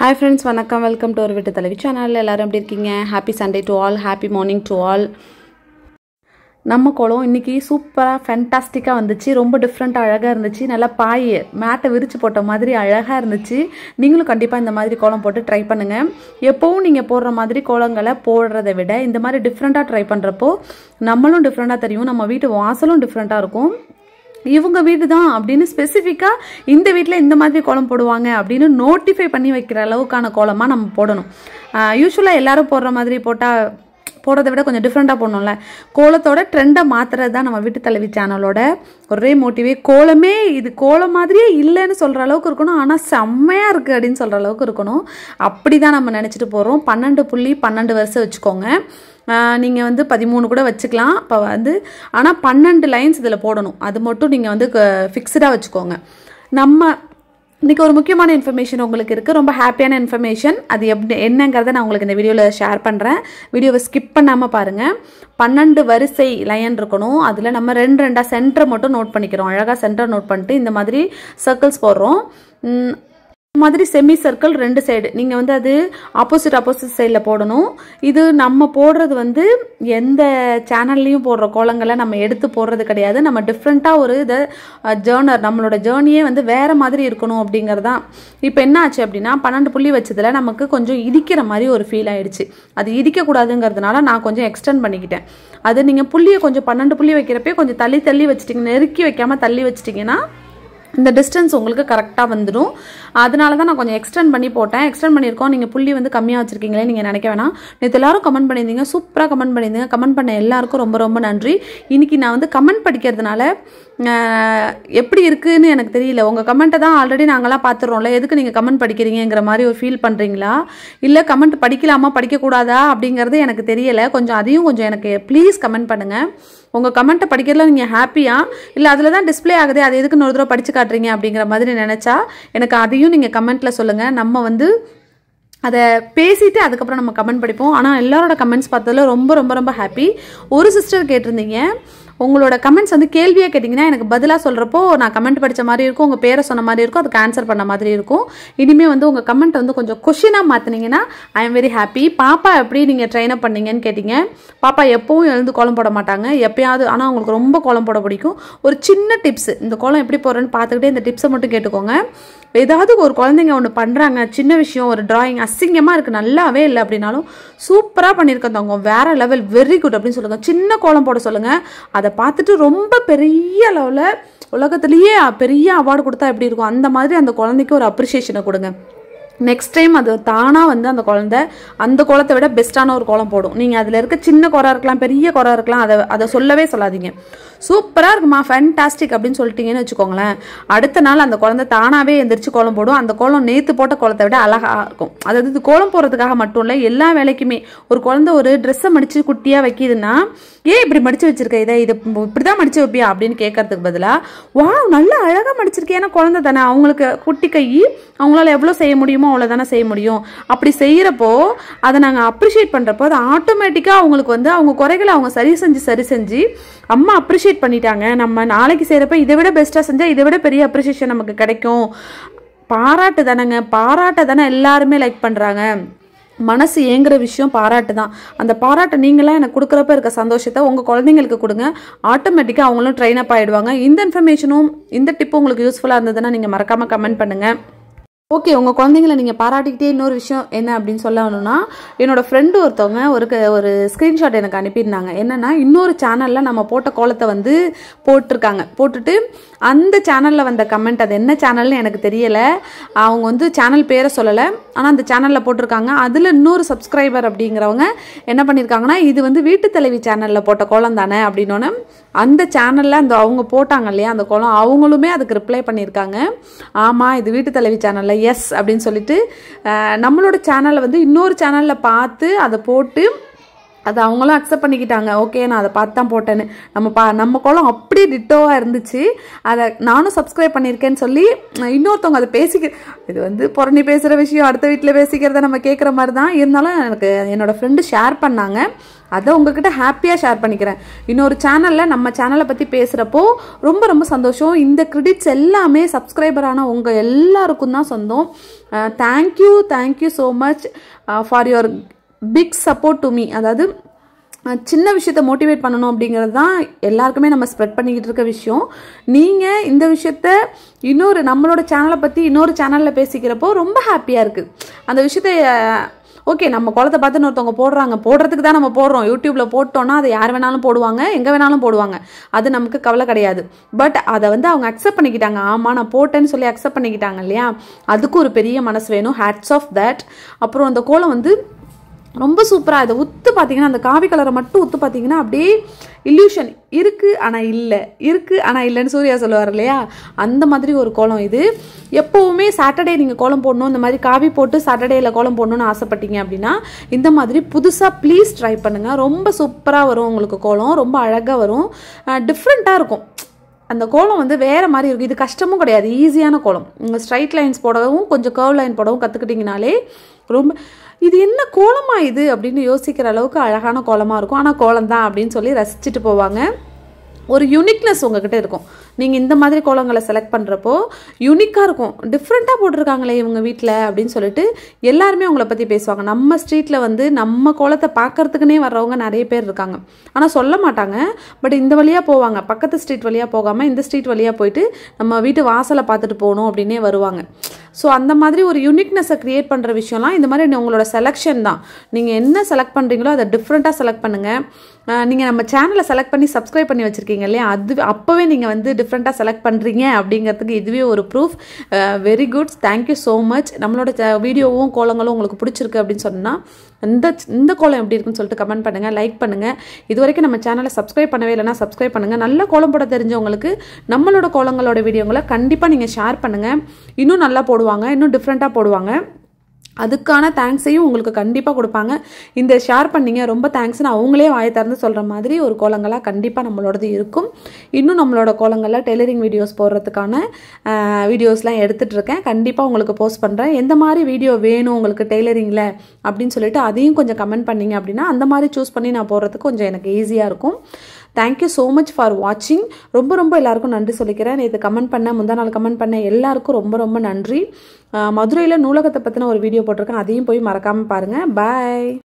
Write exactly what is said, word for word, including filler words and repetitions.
Hi friends, வணக்கம். Welcome to ஒரு வீட்டு தலைவி சேனல். எல்லாரும் எப்படி இருக்கீங்க? Happy Sunday to all, happy morning to all. நம்ம கோலம் இன்னைக்கு சூப்பராக ஃபேண்டாஸ்டிக்காக வந்துச்சு. ரொம்ப டிஃப்ரெண்ட்டாக அழகாக இருந்துச்சு. நல்லா பாய் மேட்டை விரித்து போட்ட மாதிரி அழகாக இருந்துச்சு. நீங்களும் கண்டிப்பாக இந்த மாதிரி கோலம் போட்டு ட்ரை பண்ணுங்கள். எப்போவும் நீங்கள் போடுற மாதிரி கோலங்களை போடுறதை விட இந்த மாதிரி டிஃப்ரெண்ட்டாக ட்ரை பண்ணுறப்போ நம்மளும் டிஃப்ரெண்ட்டாக தெரியும், நம்ம வீட்டு வாசலும் டிஃப்ரெண்ட்டாக இருக்கும். இவங்க வீடு தான் அப்படின்னு ஸ்பெசிஃபிக்காக இந்த வீட்டில் இந்த மாதிரி கோலம் போடுவாங்க அப்படின்னு நோட்டிஃபை பண்ணி வைக்கிற அளவுக்கான கோலமாக நம்ம போடணும். யூஸ்வலாக எல்லாரும் போடுற மாதிரி போட்டால் போடுறத விட கொஞ்சம் டிஃப்ரெண்ட்டாக போடணும்ல. கோலத்தோட ட்ரெண்டை மாற்றுறது தான் நம்ம வீட்டு தலைவி சேனலோட ஒரே மோட்டிவே. கோலமே இது கோலம் மாதிரியே இல்லைன்னு சொல்கிற அளவுக்கு இருக்கணும், ஆனால் செம்மையாக இருக்குது அப்படின்னு சொல்கிற அளவுக்கு இருக்கணும். அப்படி தான் நம்ம நினச்சிட்டு போகிறோம். பன்னெண்டு புள்ளி பன்னெண்டு வருஷம் வச்சுக்கோங்க. நீங்கள் வந்து பதிமூணு கூட வச்சுக்கலாம். இப்போ வந்து ஆனால் பன்னெண்டு லைன்ஸ் இதில் போடணும். அது மட்டும் நீங்கள் வந்து ஃபிக்ஸ்டாக வச்சுக்கோங்க. நம்ம இன்றைக்கி ஒரு முக்கியமான இன்ஃபர்மேஷன் உங்களுக்கு இருக்குது, ரொம்ப ஹாப்பியான இன்ஃபர்மேஷன். அது எப்படி என்னங்கிறத நான் உங்களுக்கு இந்த வீடியோவில் ஷேர் பண்ணுறேன். வீடியோவை ஸ்கிப் பண்ணாமல் பாருங்கள். பன்னெண்டு வரிசை லைன் இருக்கணும். அதில் நம்ம ரெண்டு ரெண்டாக சென்டரை மட்டும் நோட் பண்ணிக்கிறோம். அழகாக சென்டர் நோட் பண்ணிட்டு இந்த மாதிரி சர்க்கிள்ஸ் போடுறோம். மாதிரி செமி சர்க்கிள் ரெண்டு சைடு நீங்கள் வந்து அது ஆப்போசிட் ஆப்போசிட் சைடில் போடணும். இது நம்ம போடுறது வந்து எந்த சேனல்லையும் போடுற கோலங்களை நம்ம எடுத்து போடுறது கிடையாது. நம்ம டிஃப்ரெண்ட்டாக ஒரு இதை ஜேர்னர் நம்மளோட ஜேர்னியே வந்து வேறு மாதிரி இருக்கணும் அப்படிங்கிறதான். இப்போ என்ன ஆச்சு அப்படின்னா பன்னெண்டு புள்ளி வச்சதில் நமக்கு கொஞ்சம் இடிக்கிற மாதிரி ஒரு ஃபீல் ஆயிடுச்சு. அது இடிக்கக்கூடாதுங்கிறதுனால நான் கொஞ்சம் எக்ஸ்டெண்ட் பண்ணிக்கிட்டேன். அது நீங்கள் புள்ளியை கொஞ்சம் பன்னெண்டு புள்ளி வைக்கிறப்பே கொஞ்சம் தள்ளி தள்ளி வச்சுட்டிங்க, நெருக்கி வைக்காமல் தள்ளி வச்சிட்டிங்கன்னா இந்த டிஸ்டன்ஸ் உங்களுக்கு கரெக்டாக வந்துடும். அதனால தான் நான் கொஞ்சம் எக்ஸ்டெண்ட் பண்ணி போட்டேன். எக்ஸ்டெண்ட் பண்ணியிருக்கோம். நீங்கள் புள்ளி வந்து கம்மியாக வச்சுருக்கீங்களே நீங்கள் நினைக்க வேணாம். நேற்று எல்லாரும் கமெண்ட் பண்ணியிருந்தீங்க, சூப்பராக கமெண்ட் பண்ணியிருந்தீங்க. கமெண்ட் பண்ண எல்லாருக்கும் ரொம்ப ரொம்ப நன்றி. இன்றைக்கி நான் வந்து கமெண்ட் படிக்கிறதுனால எப்படி இருக்குதுன்னு எனக்கு தெரியல. உங்கள் கமெண்ட்டை தான் ஆல்ரெடி நாங்களாம் பார்த்துடுறோம்ல, எதுக்கு நீங்கள் கமெண்ட் படிக்கிறீங்கிற மாதிரி ஒரு ஃபீல் பண்ணுறீங்களா, இல்லை கமெண்ட் படிக்கலாமா படிக்கக்கூடாதா அப்படிங்கிறது எனக்கு தெரியலை. கொஞ்சம் அதையும் கொஞ்சம் எனக்கு ப்ளீஸ் கமெண்ட் பண்ணுங்கள். உங்கள் கமெண்ட்டை படிக்கிறதுல நீங்கள் ஹாப்பியாக இல்லை அதில் தான் டிஸ்பிளே ஆகுது, அது எதுக்கு இன்னொரு தடவை படித்து காட்டுறீங்க அப்படிங்கிற மாதிரி நினச்சா எனக்கு அதையும் நீங்கள் கமெண்ட்டில் சொல்லுங்கள். நம்ம வந்து அதை பேசிட்டு அதுக்கப்புறம் நம்ம கமெண்ட் படிப்போம். ஆனால் எல்லாரோட கமெண்ட்ஸ் பார்த்ததில் ரொம்ப ரொம்ப ரொம்ப ஹாப்பி. ஒரு சிஸ்டர் கேட்டிருந்தீங்க, உங்களோட கமெண்ட்ஸ் வந்து கேள்வியாக கேட்டிங்கன்னா எனக்கு பதிலாக சொல்கிறப்போ நான் கமெண்ட் படித்த மாதிரி இருக்கும், உங்கள் பேரை சொன்ன மாதிரி இருக்கும், அதுக்கு ஆன்சர் பண்ண மாதிரி இருக்கும். இனிமேல் வந்து உங்கள் கமெண்ட் வந்து கொஞ்சம் கொஷினாக மாற்றினீங்கன்னா ஐ எம் வெரி ஹாப்பி. பாப்பா எப்படி நீங்கள் ட்ரெயின் அப் பண்ணீங்கன்னு கேட்டிங்க. பாப்பா எப்போவும் எழுந்து கோலம் போட மாட்டாங்க, எப்பயாவது. ஆனால் அவங்களுக்கு ரொம்ப கோலம் போட பிடிக்கும். ஒரு சின்ன டிப்ஸ், இந்த கோலம் எப்படி போடுறேன்னு பார்த்துக்கிட்டே இந்த டிப்ஸை மட்டும் கேட்டுக்கோங்க. ஏதாவது ஒரு குழந்தைங்க ஒன்று பண்ணுறாங்க, சின்ன விஷயம், ஒரு டிராயிங் அசிங்கமாக இருக்குது, நல்லாவே இல்லை அப்படின்னாலும் சூப்பராக பண்ணியிருக்கோம் தவங்க, வேறு லெவல், வெரி குட் அப்படின்னு சொல்லுங்கள். சின்ன கோலம் போட சொல்லுங்கள். அதை பார்த்துட்டு ரொம்ப பெரிய லெவலில் உலகத்துலேயே பெரிய அவார்டு கொடுத்தா எப்படி இருக்கும் அந்த மாதிரி அந்த குழந்தைக்கு ஒரு அப்ரிஷியேஷனை கொடுங்க. நெக்ஸ்ட் டைம் அது தானாக வந்து அந்த குழந்தை அந்த கோலத்தை விட பெஸ்ட்டான ஒரு கோலம் போடும். நீங்கள் அதில் இருக்க சின்ன குறை இருக்கலாம், பெரிய குறை இருக்கலாம், அதை அதை சொல்லவே சொல்லாதீங்க. சூப்பராக இருக்குமா, ஃபேண்டாஸ்டிக் அப்படின்னு சொல்லிட்டீங்கன்னு வச்சுக்கோங்களேன், அடுத்த நாள் அந்த குழந்தை தானாகவே எந்திரிச்சு கோலம் போடும். அந்த கோலம் நேற்று போட்ட கோலத்தை விட அழகாக இருக்கும். அதாவது இது கோலம் போடுறதுக்காக மட்டும் இல்லை, எல்லா வேலைக்குமே. ஒரு குழந்தை ஒரு ட்ரெஸ்ஸை மடித்து குட்டியாக வைக்கிதுன்னா, ஏன் இப்படி மடித்து வச்சிருக்க, இதை இது இப்படி தான் மடித்து வைப்பியா அப்படின்னு கேட்கறதுக்கு பதிலாக, வா நல்லா அழகாக மடிச்சிருக்கேன், ஏன்னா குழந்தை தானே, அவங்களுக்கு குட்டி கை, அவங்களால எவ்வளோ செய்ய முடியுமோ அவ்வளோதானே செய்ய முடியும். அப்படி செய்கிறப்போ அதை நாங்கள் அப்ரிஷியேட் பண்ணுறப்போ அது ஆட்டோமேட்டிக்காக அவங்களுக்கு வந்து அவங்க குறைகளை அவங்க சரி செஞ்சு சரி செஞ்சு அம்மா அப்ரிஷியேட் பண்ணிட்டாங்க, நம்ம நாளைக்கு செய்கிறப்ப இதை விட பெஸ்ட்டாக செஞ்சால் இதை விட பெரிய அப்ரிஷியேஷன் நமக்கு கிடைக்கும். பாராட்டு தானேங்க, பாராட்டை தானே எல்லாருமே லைக் பண்ணுறாங்க. மனசு ஏங்குற விஷயம் பாராட்டு தான். அந்த பாராட்டை நீங்களாம் எனக்கு கொடுக்குறப்ப இருக்க சந்தோஷத்தை உங்கள் குழந்தைங்களுக்கு கொடுங்க. ஆட்டோமேட்டிக்காக அவங்களும் ட்ரெயின் அப் ஆகிடுவாங்க. இந்த இன்ஃபர்மேஷனும் இந்த டிப்பும் உங்களுக்கு யூஸ்ஃபுல்லாக இருந்ததுன்னா நீங்கள் மறக்காமல் கமெண்ட் பண்ணுங்கள். ஓகே, உங்கள் குழந்தைங்களை நீங்கள் பாராட்டிக்கிட்டே இன்னொரு விஷயம் என்ன அப்படின்னு சொல்லணும்னா, என்னோடய ஃப்ரெண்டு ஒருத்தவங்க ஒரு ஒரு ஸ்க்ரீன்ஷாட் எனக்கு அனுப்பியிருந்தாங்க. என்னென்னா, இன்னொரு சேனலில் நம்ம போட்ட கோலத்தை வந்து போட்டிருக்காங்க. போட்டுட்டு அந்த சேனலில் வந்த கமெண்ட், அது என்ன சேனல்னு எனக்கு தெரியலை, அவங்க வந்து சேனல் பேரை சொல்லலை, ஆனால் அந்த சேனலில் போட்டிருக்காங்க. அதில் இன்னொரு சப்ஸ்கிரைபர் அப்படிங்கிறவங்க என்ன பண்ணியிருக்காங்கன்னா, இது வந்து வீட்டு தலைவி சேனலில் போட்ட கோலம் தானே அப்படின்னோன்னே அந்த சேனலில் அந்த அவங்க போட்டாங்க இல்லையா அந்த கோலம், அவங்களுமே அதுக்கு ரிப்ளை பண்ணியிருக்காங்க. ஆமாம், இது வீட்டு தலைவி சேனலில் எஸ் அப்படின்னு சொல்லிட்டு நம்மளோட சேனலை வந்து இன்னொரு சேனலில் பார்த்து அதை போட்டு அது அவங்களும் அக்செப்ட் பண்ணிக்கிட்டாங்க. ஓகே, நான் அதை பார்த்து தான் போட்டேன்னு. நம்ம பா நம்ம கோலம் அப்படியே டிட்டோவாக இருந்துச்சு. அதை நானும் சப்ஸ்கிரைப் பண்ணியிருக்கேன்னு சொல்லி இன்னொருத்தவங்க அதை பேசிக்க, இது வந்து புறணி பேசுகிற விஷயம், அடுத்த வீட்டில் பேசிக்கிறத நம்ம கேட்குற மாதிரி தான் இருந்தாலும் எனக்கு என்னோடய ஃப்ரெண்டு ஷேர் பண்ணாங்க. அதை உங்ககிட்ட ஹாப்பியாக ஷேர் பண்ணிக்கிறேன். இன்னொரு சேனலில் நம்ம சேனலை பற்றி பேசுகிறப்போ ரொம்ப ரொம்ப சந்தோஷம். இந்த கிரெடிட்ஸ் எல்லாமே சப்ஸ்கிரைபரான உங்கள் எல்லாருக்கும் தான் சொந்தம். Thank you thank you so much for your big support to me. அதாவது சின்ன விஷயத்த மோட்டிவேட் பண்ணணும் அப்படிங்கிறது தான் எல்லாருக்குமே நம்ம ஸ்ப்ரெட் பண்ணிக்கிட்டு இருக்க விஷயம். நீங்கள் இந்த விஷயத்த இன்னொரு நம்மளோட சேனலை பற்றி இன்னொரு சேனலில் பேசிக்கிறப்போ ரொம்ப ஹாப்பியாக இருக்குது. அந்த விஷயத்த ஓகே, நம்ம குளத்தை பார்த்து ஒருத்தவங்க போடுறாங்க, போடுறதுக்கு தான் நம்ம போடுறோம். யூடியூப்பில் போட்டோன்னா அதை யார் வேணாலும் போடுவாங்க, எங்கே வேணாலும் போடுவாங்க, அது நமக்கு கவலை கிடையாது. பட் அதை வந்து அவங்க அக்செப்ட் பண்ணிக்கிட்டாங்க. ஆமாம், நான் போட்டேன்னு சொல்லி அக்செப்ட் பண்ணிக்கிட்டாங்க இல்லையா, அதுக்கு ஒரு பெரிய மனசு வேணும். Hats off that. அப்புறம் அந்த கோலம் வந்து ரொம்ப சூப்பராக, அதை உத்து பார்த்தீங்கன்னா அந்த காவி கலரை மட்டும் உத்து பார்த்தீங்கன்னா அப்படியே இல்யூஷன் இருக்குது ஆனால் இல்லை, இருக்குது ஆனால் இல்லைன்னு சூர்யா சொல்லுவார் இல்லையா, அந்த மாதிரி ஒரு கோலம் இது. எப்போவுமே சாட்டர்டே நீங்கள் கோலம் போடணும், இந்த மாதிரி காவி போட்டு சாட்டர்டேயில் கோலம் போடணும்னு ஆசைப்பட்டீங்க அப்படின்னா இந்த மாதிரி புதுசாக ப்ளீஸ் ட்ரை பண்ணுங்கள். ரொம்ப சூப்பராக வரும் உங்களுக்கு கோலம், ரொம்ப அழகாக வரும், டிஃப்ரெண்ட்டாக இருக்கும். அந்த கோலம் வந்து வேறு மாதிரி இருக்கும். இது கஷ்டமும் கிடையாது, ஈஸியான கோலம். நீங்கள் ஸ்ட்ரைட் லைன்ஸ் போடவும் கொஞ்சம் கர்வ் லைன் போடவும் கற்றுக்கிட்டிங்கனாலே ரொம்ப, இது என்ன கோலமா இது அப்படின்னு யோசிக்கிற அளவுக்கு அழகான கோலமாக இருக்கும். ஆனால் கோலம் தான் அப்படின்னு சொல்லி ரசிச்சுட்டு போவாங்க. ஒரு யூனிக்னஸ் உங்ககிட்ட இருக்கும். நீங்கள் இந்த மாதிரி கோலங்களை செலக்ட் பண்ணுறப்போ யூனிக்காக இருக்கும். டிஃப்ரெண்ட்டாக போட்டிருக்காங்களே இவங்க வீட்டில் அப்படின்னு சொல்லிட்டு எல்லாருமே உங்களை பற்றி பேசுவாங்க. நம்ம ஸ்ட்ரீட்டில் வந்து நம்ம கோலத்தை பார்க்கறதுக்குனே வர்றவங்க நிறைய பேர் இருக்காங்க. ஆனால் சொல்ல மாட்டாங்க. பட் இந்த வழியாக போவாங்க, பக்கத்து ஸ்ட்ரீட் வழியாக போகாமல் இந்த ஸ்ட்ரீட் வழியாக போயிட்டு நம்ம வீட்டு வாசலை பார்த்துட்டு போகணும் அப்படின்னே வருவாங்க. ஸோ அந்த மாதிரி ஒரு யூனிக்னஸை க்ரியேட் பண்ணுற விஷயம்லாம் இந்த மாதிரி உங்களோட செலெக்ஷன் தான். நீங்கள் என்ன செலக்ட் பண்ணுறீங்களோ அதை டிஃப்ரெண்ட்டாக செலக்ட் பண்ணுங்கள். நீங்கள் நம்ம சேனலை செலக்ட் பண்ணி சப்ஸ்கிரைப் பண்ணி வச்சுருக்கீங்க இல்லையா, அது அப்போவே நீங்கள் வந்து டிஃப்ரெண்ட்டாக செலக்ட் பண்ணுறீங்க அப்படிங்கிறதுக்கு இதுவே ஒரு proof. Very good, thank you so much. நம்மளோட வீடியோவும் கோலங்களும் உங்களுக்கு பிடிச்சிருக்கு அப்படின்னு சொன்னால் இந்த இந்த கோலம் எப்படி இருக்குன்னு சொல்லிட்டு கமெண்ட் பண்ணுங்கள், லைக் பண்ணுங்கள். இது வரைக்கும் நம்ம சேனலை சப்ஸ்கிரைப் பண்ணவே இல்லைனா சப்ஸ்கிரைப் பண்ணுங்கள். நல்ல கோலம் போட தெரிஞ்சவங்களுக்கு நம்மளோட கோலங்களோட வீடியோங்களை கண்டிப்பாக நீங்கள் ஷேர் பண்ணுங்கள். இன்னும் நல்லா போடுவாங்க, இன்னும் டிஃப்ரெண்ட்டாக போடுவாங்க. அதுக்கான தேங்க்ஸையும் உங்களுக்கு கண்டிப்பாக கொடுப்பாங்க. இந்த ஷேர் பண்ணிங்க ரொம்ப தேங்க்ஸ்னு அவங்களே வாயை திறந்து சொல்கிற மாதிரி ஒரு கோலங்களாக கண்டிப்பாக நம்மளோடது இருக்கும். இன்னும் நம்மளோட கோலங்களில் டெய்லரிங் வீடியோஸ் போடுறதுக்கான வீடியோஸ்லாம் எடுத்துகிட்டு இருக்கேன். கண்டிப்பாக உங்களுக்கு போஸ்ட் பண்ணுறேன். எந்த மாதிரி வீடியோ வேணும் உங்களுக்கு டெய்லரிங்கில் அப்படின்னு சொல்லிட்டு அதையும் கொஞ்சம் கமெண்ட் பண்ணிங்க அப்படின்னா அந்த மாதிரி சூஸ் பண்ணி நான் போடுறதுக்கு கொஞ்சம் எனக்கு ஈஸியாக இருக்கும். தேங்க்யூ ஸோ மச் ஃபார் வாட்சிங். ரொம்ப ரொம்ப எல்லாருக்கும் நன்றி சொல்லிக்கிறேன். நேற்று கமெண்ட் பண்ண முந்தா நாள் கமெண்ட் பண்ண எல்லாருக்கும் ரொம்ப ரொம்ப நன்றி. மதுரையில் நூலகத்தை பற்றின ஒரு வீடியோ போட்டிருக்கேன், அதையும் போய் மறக்காமல் பாருங்கள். பாய்.